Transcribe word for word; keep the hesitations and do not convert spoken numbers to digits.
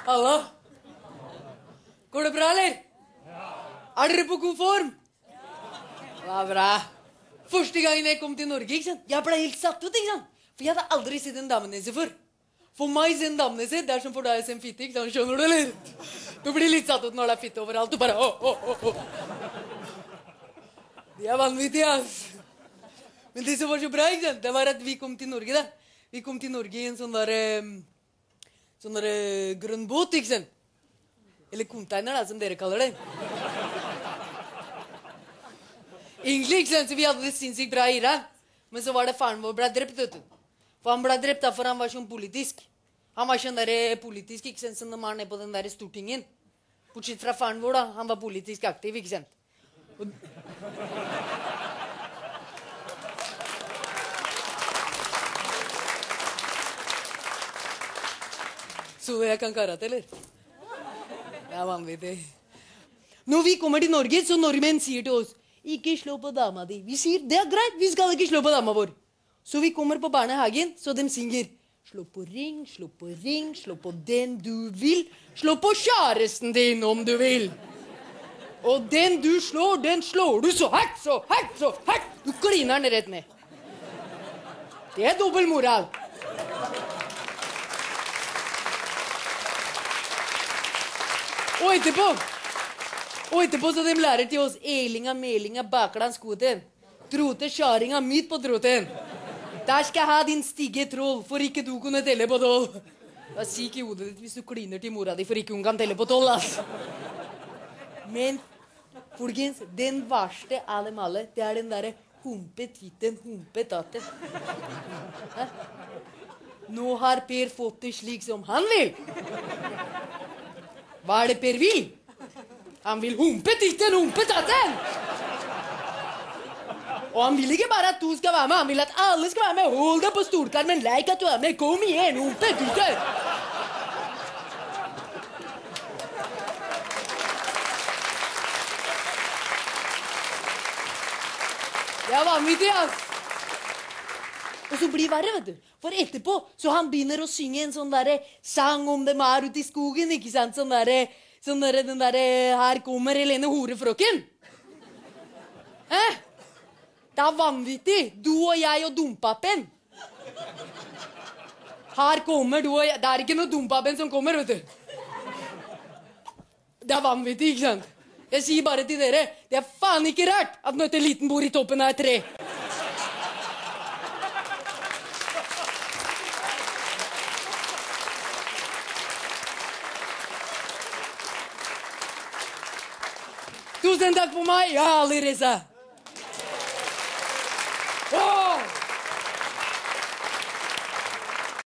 Halla. Går det bra, eller? Er dere på god form? Det er bra. Første gangen jeg kom til Norge, ikke sant? Jeg ble helt satt ut, ikke sant? For jeg hadde aldri sett en damenese før. For meg ser en damenese, det er som for deg ser en fitte, ikke sant? Skjønner du, eller? Du blir litt satt ut når det er fitte overalt. Du bare, åh, åh, åh, åh. Det er vanvittig, ass. Men det som var så bra, ikke sant? Det var at vi kom til Norge, da. Vi kom til Norge i en sånn der, sånn der grønn båt, ikke sant? Eller container, da, som dere kaller det. Egentlig, ikke sant, så vi hadde det sinnssykt bra i Iran. Men så var det faren vår ble drept, vet du. For han ble drept da, for han var sånn politisk. Han var sånn der politisk, ikke sant, som de har nede på den der Stortingen. Bortsett fra faren vår, da. Han var politisk aktiv, ikke sant. Og... Så jeg kan karate, eller? Det er vanvittig. Når vi kommer til Norge, så nordmenn sier til oss, ikke slå på dama di. Vi sier, det er greit, vi skal ikke slå på dama vår. Så vi kommer på barnehagen, så de synger, slå på ring, slå på ring, slå på den du vil, slå på kjæresten din om du vil. Og den du slår, den slår du så hardt, så hardt, så hardt. Du kliner den rett ned. Det er dobbeltmoral. Og etterpå, og etterpå så de lærer til oss elinga, melinga, bakland, skoten. Trote, kjæringa, midt på troten. Der skal jeg ha din stigge troll, for ikke du kunne telle på tolv. Det er syk i hodet ditt hvis du kliner til mora di, for ikke hun kan telle på tolv, ass. Men, folkens, den verste av dem alle, det er den der humpetitten, humpetatte. Nå har Per fått det slik som han vil. Hva er det Per vil? Han vil humpetitten, humpetatten! Og han vil ikke bare at du skal være med, han vil at alle skal være med. Hold deg på storkarmen, leik at du er med. Kom igjen, humpetitten! Det er vanvittig, ass. Og så blir det verre, vet du. For etterpå, så han begynner å synge en sånn der sang om dem er ute i skogen, ikke sant? Sånn der, sånn der, den der, her kommer Helene Horefrøken. Hæ? Det er vanvittig. Du og jeg og Dompapen. Her kommer du og jeg. Det er ikke noe Dompapen som kommer, vet du. Det er vanvittig, ikke sant? Jeg sier bare til dere, det er faen ikke rart at nøtteliten bor i toppen av et tre. Tusen takk for meg, ja, Ali Reza.